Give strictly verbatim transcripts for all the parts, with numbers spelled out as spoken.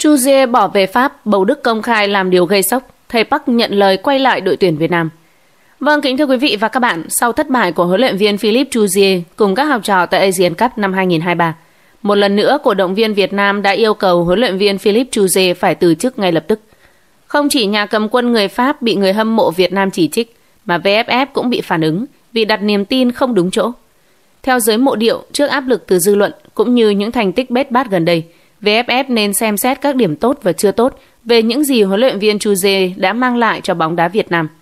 Chuzier bỏ về Pháp, bầu Đức công khai làm điều gây sốc, thầy Park nhận lời quay lại đội tuyển Việt Nam. Vâng, kính thưa quý vị và các bạn, sau thất bại của huấn luyện viên Philippe Chuzier cùng các học trò tại Asian Cup năm hai không hai ba, một lần nữa cổ động viên Việt Nam đã yêu cầu huấn luyện viên Philippe Chuzier phải từ chức ngay lập tức. Không chỉ nhà cầm quân người Pháp bị người hâm mộ Việt Nam chỉ trích, mà vê ép ép cũng bị phản ứng vì đặt niềm tin không đúng chỗ. Theo giới mộ điệu, trước áp lực từ dư luận cũng như những thành tích bết bát gần đây, vê ép ép nên xem xét các điểm tốt và chưa tốt về những gì huấn luyện viên Chuzier đã mang lại cho bóng đá Việt Nam.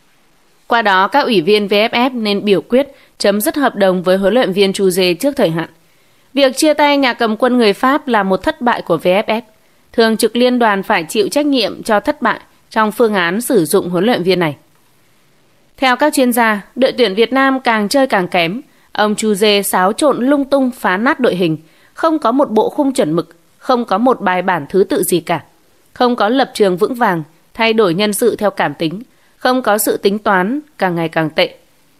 Qua đó, các ủy viên vê ép ép nên biểu quyết chấm dứt hợp đồng với huấn luyện viên Chuzier trước thời hạn. Việc chia tay nhà cầm quân người Pháp là một thất bại của vê ép ép. Thường trực liên đoàn phải chịu trách nhiệm cho thất bại trong phương án sử dụng huấn luyện viên này. Theo các chuyên gia, đội tuyển Việt Nam càng chơi càng kém. Ông Chuzier xáo trộn lung tung phá nát đội hình, không có một bộ khung chuẩn mực, không có một bài bản thứ tự gì cả, không có lập trường vững vàng, thay đổi nhân sự theo cảm tính, không có sự tính toán, càng ngày càng tệ.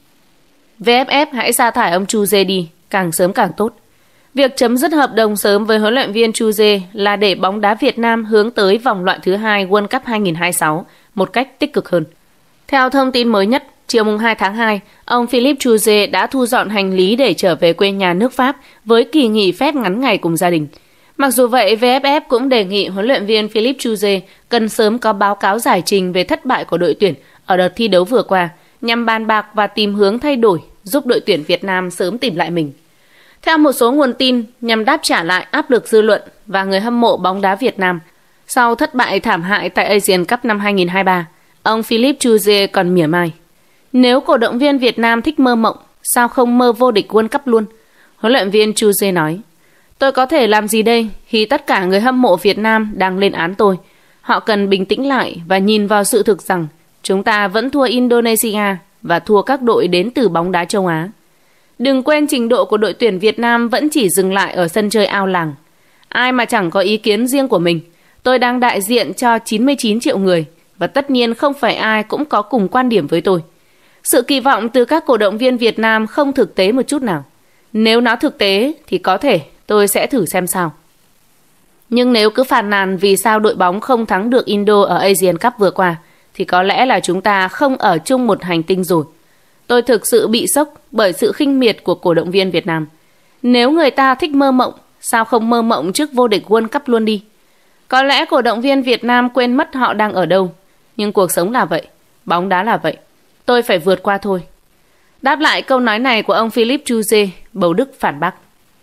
vê ép ép hãy sa thải ông Chuzier đi, càng sớm càng tốt. Việc chấm dứt hợp đồng sớm với huấn luyện viên Chuzier là để bóng đá Việt Nam hướng tới vòng loại thứ hai World Cup hai không hai sáu một cách tích cực hơn. Theo thông tin mới nhất, chiều hai tháng hai, ông Philippe Chuzier đã thu dọn hành lý để trở về quê nhà nước Pháp với kỳ nghỉ phép ngắn ngày cùng gia đình. Mặc dù vậy, vê ép ép cũng đề nghị huấn luyện viên Philippe Chuzier cần sớm có báo cáo giải trình về thất bại của đội tuyển ở đợt thi đấu vừa qua, nhằm bàn bạc và tìm hướng thay đổi, giúp đội tuyển Việt Nam sớm tìm lại mình. Theo một số nguồn tin, nhằm đáp trả lại áp lực dư luận và người hâm mộ bóng đá Việt Nam, sau thất bại thảm hại tại Asian Cup năm hai không hai ba, ông Philippe Chuzier còn mỉa mai: nếu cổ động viên Việt Nam thích mơ mộng, sao không mơ vô địch World Cup luôn? Huấn luyện viên Chuzier nói: tôi có thể làm gì đây khi tất cả người hâm mộ Việt Nam đang lên án tôi? Họ cần bình tĩnh lại và nhìn vào sự thực rằng chúng ta vẫn thua Indonesia và thua các đội đến từ bóng đá châu Á. Đừng quên trình độ của đội tuyển Việt Nam vẫn chỉ dừng lại ở sân chơi ao làng. Ai mà chẳng có ý kiến riêng của mình. Tôi đang đại diện cho chín mươi chín triệu người và tất nhiên không phải ai cũng có cùng quan điểm với tôi. Sự kỳ vọng từ các cổ động viên Việt Nam không thực tế một chút nào. Nếu nó thực tế thì có thể tôi sẽ thử xem sao. Nhưng nếu cứ phàn nàn vì sao đội bóng không thắng được Indo ở Asian Cup vừa qua, thì có lẽ là chúng ta không ở chung một hành tinh rồi. Tôi thực sự bị sốc bởi sự khinh miệt của cổ động viên Việt Nam. Nếu người ta thích mơ mộng, sao không mơ mộng trước vô địch World Cup luôn đi? Có lẽ cổ động viên Việt Nam quên mất họ đang ở đâu. Nhưng cuộc sống là vậy, bóng đá là vậy. Tôi phải vượt qua thôi. Đáp lại câu nói này của ông Philippe Chuzier, bầu Đức phản bác: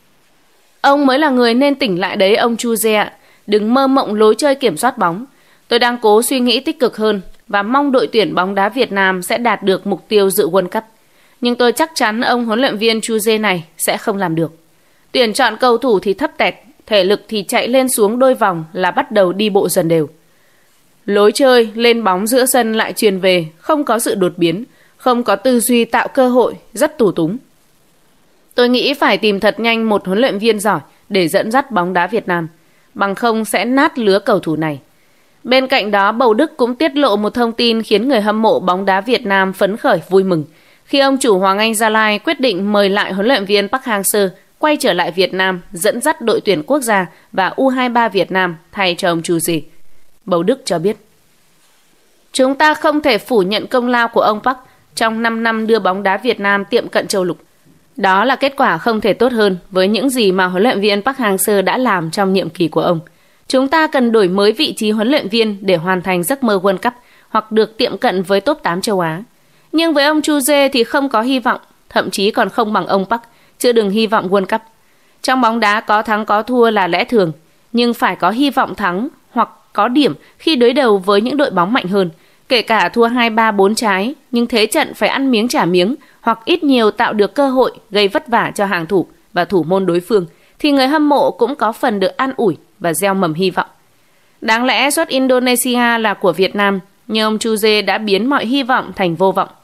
ông mới là người nên tỉnh lại đấy ông Chuzier ạ. Đừng mơ mộng lối chơi kiểm soát bóng. Tôi đang cố suy nghĩ tích cực hơn và mong đội tuyển bóng đá Việt Nam sẽ đạt được mục tiêu dự World Cup. Nhưng tôi chắc chắn ông huấn luyện viên Chuzier này sẽ không làm được. Tuyển chọn cầu thủ thì thấp tẹt, thể lực thì chạy lên xuống đôi vòng là bắt đầu đi bộ dần đều. Lối chơi, lên bóng giữa sân lại truyền về, không có sự đột biến, không có tư duy tạo cơ hội, rất tù túng. Tôi nghĩ phải tìm thật nhanh một huấn luyện viên giỏi để dẫn dắt bóng đá Việt Nam, bằng không sẽ nát lứa cầu thủ này. Bên cạnh đó, bầu Đức cũng tiết lộ một thông tin khiến người hâm mộ bóng đá Việt Nam phấn khởi vui mừng khi ông chủ Hoàng Anh Gia Lai quyết định mời lại huấn luyện viên Park Hang-seo quay trở lại Việt Nam dẫn dắt đội tuyển quốc gia và u hai ba Việt Nam thay cho ông Chuzier. Bầu Đức cho biết: chúng ta không thể phủ nhận công lao của ông Park trong năm năm đưa bóng đá Việt Nam tiệm cận châu lục. Đó là kết quả không thể tốt hơn với những gì mà huấn luyện viên Park Hang-seo đã làm trong nhiệm kỳ của ông. Chúng ta cần đổi mới vị trí huấn luyện viên để hoàn thành giấc mơ World Cup hoặc được tiệm cận với top tám châu Á. Nhưng với ông Chuzier thì không có hy vọng, thậm chí còn không bằng ông Park, chứ đừng hy vọng World Cup. Trong bóng đá có thắng có thua là lẽ thường, nhưng phải có hy vọng thắng hoặc có điểm khi đối đầu với những đội bóng mạnh hơn. Kể cả thua hai ba bốn trái, nhưng thế trận phải ăn miếng trả miếng hoặc ít nhiều tạo được cơ hội gây vất vả cho hàng thủ và thủ môn đối phương, thì người hâm mộ cũng có phần được an ủi và gieo mầm hy vọng. Đáng lẽ suất Indonesia là của Việt Nam, nhưng ông Chuzier đã biến mọi hy vọng thành vô vọng.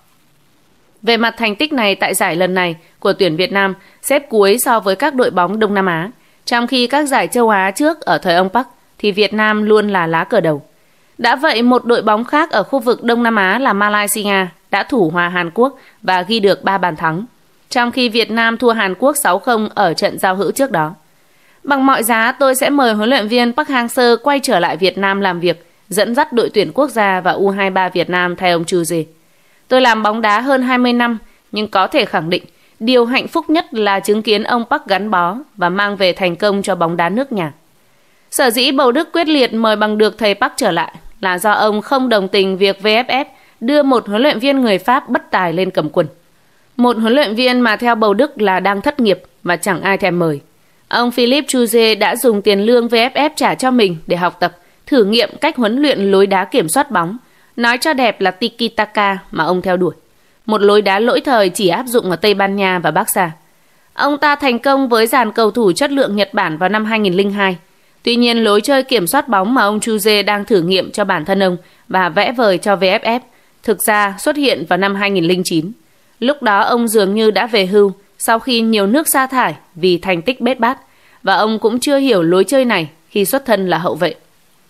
Về mặt thành tích này tại giải lần này của tuyển Việt Nam xếp cuối so với các đội bóng Đông Nam Á, trong khi các giải châu Á trước ở thời ông Park thì Việt Nam luôn là lá cờ đầu. Đã vậy, một đội bóng khác ở khu vực Đông Nam Á là Malaysia đã thủ hòa Hàn Quốc và ghi được ba bàn thắng, trong khi Việt Nam thua Hàn Quốc sáu không ở trận giao hữu trước đó. Bằng mọi giá tôi sẽ mời huấn luyện viên Park Hang-seo quay trở lại Việt Nam làm việc, dẫn dắt đội tuyển quốc gia và U hai ba Việt Nam thay ông Chu Jae. Tôi làm bóng đá hơn hai mươi năm, nhưng có thể khẳng định điều hạnh phúc nhất là chứng kiến ông Park gắn bó và mang về thành công cho bóng đá nước nhà. Sở dĩ Bầu Đức quyết liệt mời bằng được thầy Park trở lại là do ông không đồng tình việc vê ép ép đưa một huấn luyện viên người Pháp bất tài lên cầm quân. Một huấn luyện viên mà theo Bầu Đức là đang thất nghiệp và chẳng ai thèm mời. Ông Philippe Chuzier đã dùng tiền lương vê ép ép trả cho mình để học tập, thử nghiệm cách huấn luyện lối đá kiểm soát bóng, nói cho đẹp là tiki-taka mà ông theo đuổi. Một lối đá lỗi thời chỉ áp dụng ở Tây Ban Nha và Barca. Ông ta thành công với dàn cầu thủ chất lượng Nhật Bản vào năm hai nghìn không trăm lẻ hai. Tuy nhiên lối chơi kiểm soát bóng mà ông Chuzier đang thử nghiệm cho bản thân ông và vẽ vời cho vê ép ép thực ra xuất hiện vào năm hai nghìn không trăm lẻ chín. Lúc đó ông dường như đã về hưu sau khi nhiều nước sa thải vì thành tích bết bát, và ông cũng chưa hiểu lối chơi này khi xuất thân là hậu vệ.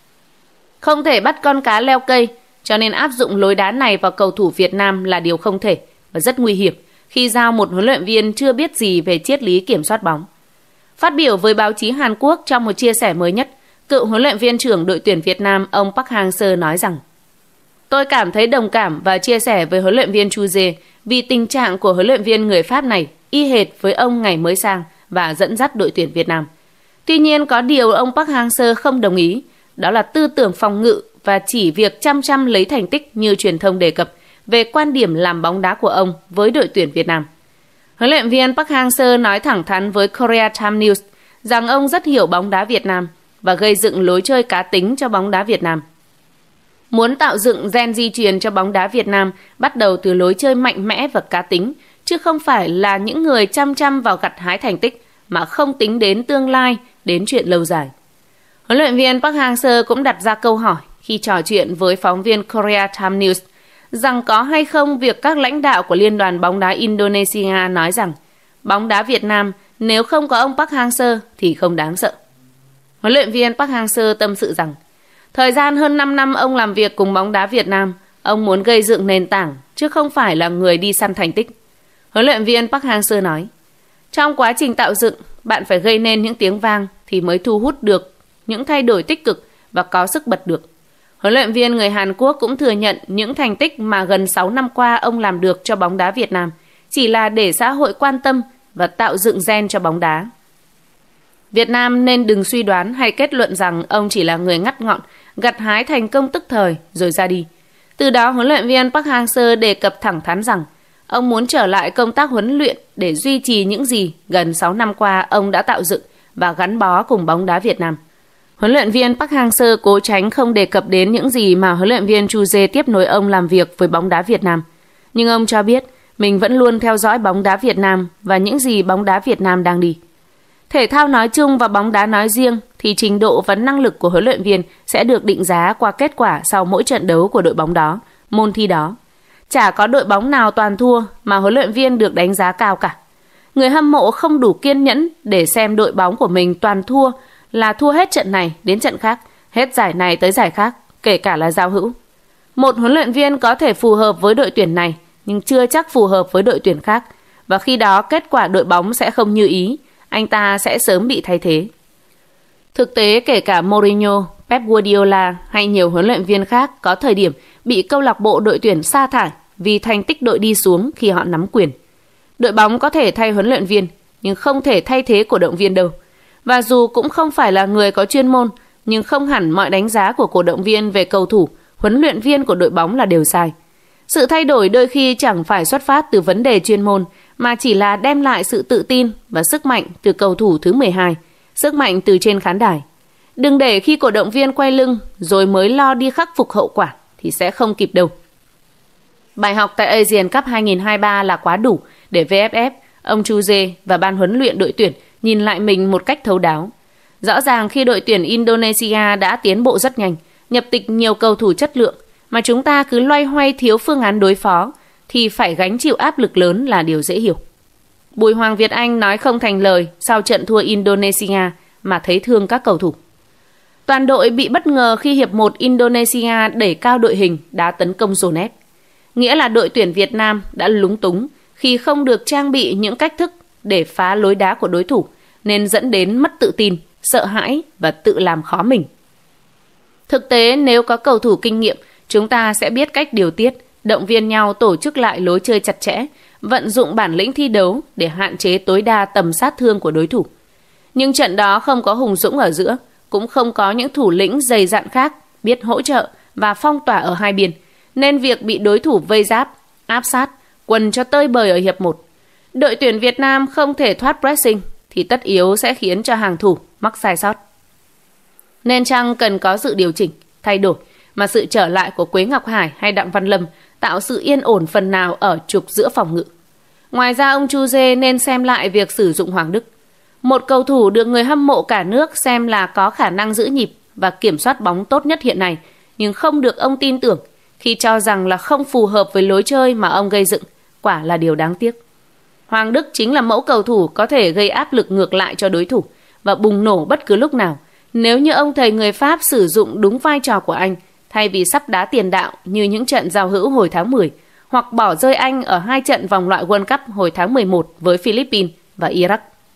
Không thể bắt con cá leo cây, cho nên áp dụng lối đá này vào cầu thủ Việt Nam là điều không thể và rất nguy hiểm khi giao một huấn luyện viên chưa biết gì về triết lý kiểm soát bóng. Phát biểu với báo chí Hàn Quốc trong một chia sẻ mới nhất, cựu huấn luyện viên trưởng đội tuyển Việt Nam ông Park Hang-seo nói rằng: Tôi cảm thấy đồng cảm và chia sẻ với huấn luyện viên Chu Jae vì tình trạng của huấn luyện viên người Pháp này y hệt với ông ngày mới sang và dẫn dắt đội tuyển Việt Nam. Tuy nhiên có điều ông Park Hang-seo không đồng ý, đó là tư tưởng phòng ngự và chỉ việc chăm chăm lấy thành tích như truyền thông đề cập về quan điểm làm bóng đá của ông với đội tuyển Việt Nam. Huấn luyện viên Park Hang-seo nói thẳng thắn với Korea Times News rằng ông rất hiểu bóng đá Việt Nam và gây dựng lối chơi cá tính cho bóng đá Việt Nam. Muốn tạo dựng gen di truyền cho bóng đá Việt Nam bắt đầu từ lối chơi mạnh mẽ và cá tính, chứ không phải là những người chăm chăm vào gặt hái thành tích mà không tính đến tương lai, đến chuyện lâu dài. Huấn luyện viên Park Hang-seo cũng đặt ra câu hỏi khi trò chuyện với phóng viên Korea Times News rằng có hay không việc các lãnh đạo của Liên đoàn bóng đá Indonesia nói rằng bóng đá Việt Nam nếu không có ông Park Hang-seo thì không đáng sợ. Huấn luyện viên Park Hang-seo tâm sự rằng thời gian hơn năm năm ông làm việc cùng bóng đá Việt Nam, ông muốn gây dựng nền tảng chứ không phải là người đi săn thành tích. Huấn luyện viên Park Hang-seo nói: Trong quá trình tạo dựng, bạn phải gây nên những tiếng vang thì mới thu hút được những thay đổi tích cực và có sức bật được. Huấn luyện viên người Hàn Quốc cũng thừa nhận những thành tích mà gần sáu năm qua ông làm được cho bóng đá Việt Nam chỉ là để xã hội quan tâm và tạo dựng gen cho bóng đá. Việt Nam nên đừng suy đoán hay kết luận rằng ông chỉ là người ngắt ngọn, gặt hái thành công tức thời rồi ra đi. Từ đó huấn luyện viên Park Hang-seo đề cập thẳng thắn rằng ông muốn trở lại công tác huấn luyện để duy trì những gì gần sáu năm qua ông đã tạo dựng và gắn bó cùng bóng đá Việt Nam. Huấn luyện viên Park Hang-seo cố tránh không đề cập đến những gì mà huấn luyện viên Chu Jae tiếp nối ông làm việc với bóng đá Việt Nam. Nhưng ông cho biết mình vẫn luôn theo dõi bóng đá Việt Nam và những gì bóng đá Việt Nam đang đi. Thể thao nói chung và bóng đá nói riêng thì trình độ và năng lực của huấn luyện viên sẽ được định giá qua kết quả sau mỗi trận đấu của đội bóng đó, môn thi đó. Chả có đội bóng nào toàn thua mà huấn luyện viên được đánh giá cao cả. Người hâm mộ không đủ kiên nhẫn để xem đội bóng của mình toàn thua là thua hết trận này đến trận khác, hết giải này tới giải khác, kể cả là giao hữu. Một huấn luyện viên có thể phù hợp với đội tuyển này nhưng chưa chắc phù hợp với đội tuyển khác, và khi đó kết quả đội bóng sẽ không như ý, anh ta sẽ sớm bị thay thế. Thực tế kể cả Mourinho, Pep Guardiola hay nhiều huấn luyện viên khác có thời điểm bị câu lạc bộ đội tuyển sa thải vì thành tích đội đi xuống khi họ nắm quyền. Đội bóng có thể thay huấn luyện viên nhưng không thể thay thế cổ động viên đâu. Và dù cũng không phải là người có chuyên môn, nhưng không hẳn mọi đánh giá của cổ động viên về cầu thủ, huấn luyện viên của đội bóng là đều sai. Sự thay đổi đôi khi chẳng phải xuất phát từ vấn đề chuyên môn, mà chỉ là đem lại sự tự tin và sức mạnh từ cầu thủ thứ mười hai, sức mạnh từ trên khán đài. Đừng để khi cổ động viên quay lưng rồi mới lo đi khắc phục hậu quả thì sẽ không kịp đâu. Bài học tại Asian Cup hai không hai ba là quá đủ để vê ép ép, ông Chu Jae và ban huấn luyện đội tuyển nhìn lại mình một cách thấu đáo. Rõ ràng khi đội tuyển Indonesia đã tiến bộ rất nhanh, nhập tịch nhiều cầu thủ chất lượng, mà chúng ta cứ loay hoay thiếu phương án đối phó, thì phải gánh chịu áp lực lớn là điều dễ hiểu. Bùi Hoàng Việt Anh nói không thành lời sau trận thua Indonesia mà thấy thương các cầu thủ. Toàn đội bị bất ngờ khi hiệp một Indonesia đẩy cao đội hình đá tấn công dồn ép. Nghĩa là đội tuyển Việt Nam đã lúng túng khi không được trang bị những cách thức để phá lối đá của đối thủ nên dẫn đến mất tự tin, sợ hãi và tự làm khó mình. Thực tế, nếu có cầu thủ kinh nghiệm, chúng ta sẽ biết cách điều tiết, động viên nhau tổ chức lại lối chơi chặt chẽ, vận dụng bản lĩnh thi đấu để hạn chế tối đa tầm sát thương của đối thủ. Nhưng trận đó không có Hùng Dũng ở giữa, cũng không có những thủ lĩnh dày dạn khác biết hỗ trợ và phong tỏa ở hai biên, nên việc bị đối thủ vây giáp, áp sát, quần cho tơi bời ở hiệp một. Đội tuyển Việt Nam không thể thoát pressing thì tất yếu sẽ khiến cho hàng thủ mắc sai sót. Nên chăng cần có sự điều chỉnh, thay đổi mà sự trở lại của Quế Ngọc Hải hay Đặng Văn Lâm tạo sự yên ổn phần nào ở trục giữa phòng ngự. Ngoài ra ông Chu Dê nên xem lại việc sử dụng Hoàng Đức. Một cầu thủ được người hâm mộ cả nước xem là có khả năng giữ nhịp và kiểm soát bóng tốt nhất hiện nay, nhưng không được ông tin tưởng khi cho rằng là không phù hợp với lối chơi mà ông gây dựng, quả là điều đáng tiếc. Hoàng Đức chính là mẫu cầu thủ có thể gây áp lực ngược lại cho đối thủ và bùng nổ bất cứ lúc nào nếu như ông thầy người Pháp sử dụng đúng vai trò của anh, thay vì sắp đá tiền đạo như những trận giao hữu hồi tháng mười, hoặc bỏ rơi anh ở hai trận vòng loại World Cup hồi tháng mười một với Philippines và Iraq.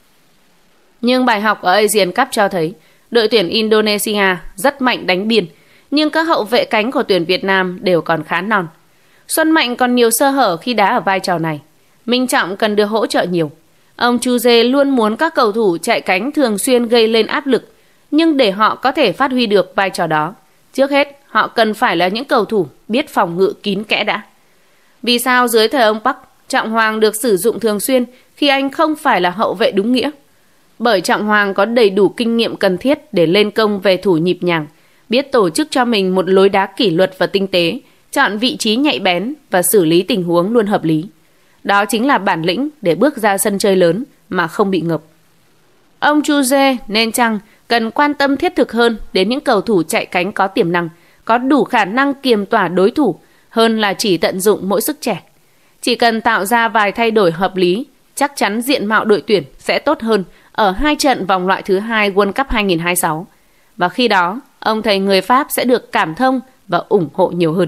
Nhưng bài học ở Asian Cup cho thấy đội tuyển Indonesia rất mạnh đánh biên, nhưng các hậu vệ cánh của tuyển Việt Nam đều còn khá non. Xuân Mạnh còn nhiều sơ hở khi đá ở vai trò này. Minh Trọng cần được hỗ trợ nhiều. Ông Chu Dê luôn muốn các cầu thủ chạy cánh thường xuyên gây lên áp lực, nhưng để họ có thể phát huy được vai trò đó, trước hết họ cần phải là những cầu thủ biết phòng ngự kín kẽ đã. Vì sao dưới thời ông Park, Trọng Hoàng được sử dụng thường xuyên khi anh không phải là hậu vệ đúng nghĩa? Bởi Trọng Hoàng có đầy đủ kinh nghiệm cần thiết để lên công về thủ nhịp nhàng, biết tổ chức cho mình một lối đá kỷ luật và tinh tế, chọn vị trí nhạy bén và xử lý tình huống luôn hợp lý. Đó chính là bản lĩnh để bước ra sân chơi lớn mà không bị ngợp. Ông Chu Dê nên chăng cần quan tâm thiết thực hơn đến những cầu thủ chạy cánh có tiềm năng, có đủ khả năng kiềm tỏa đối thủ hơn là chỉ tận dụng mỗi sức trẻ. Chỉ cần tạo ra vài thay đổi hợp lý, chắc chắn diện mạo đội tuyển sẽ tốt hơn ở hai trận vòng loại thứ hai World Cup hai không hai sáu. Và khi đó, ông thầy người Pháp sẽ được cảm thông và ủng hộ nhiều hơn.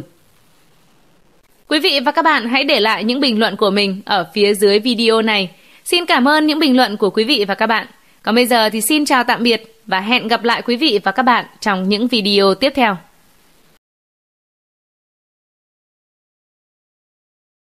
Quý vị và các bạn hãy để lại những bình luận của mình ở phía dưới video này. Xin cảm ơn những bình luận của quý vị và các bạn. Còn bây giờ thì xin chào tạm biệt và hẹn gặp lại quý vị và các bạn trong những video tiếp theo.